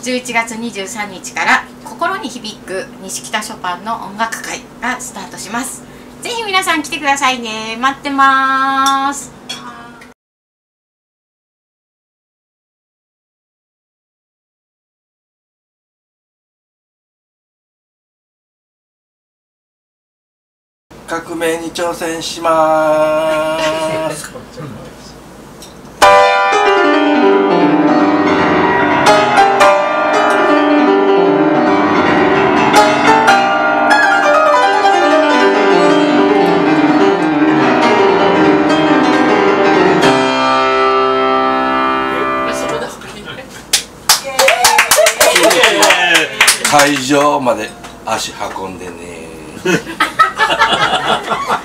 11月23日から心に響く西北ショパンの音楽会がスタートします。ぜひ皆さん来てくださいね。待ってます。 革命に挑戦しまーす。会場まで足運んでね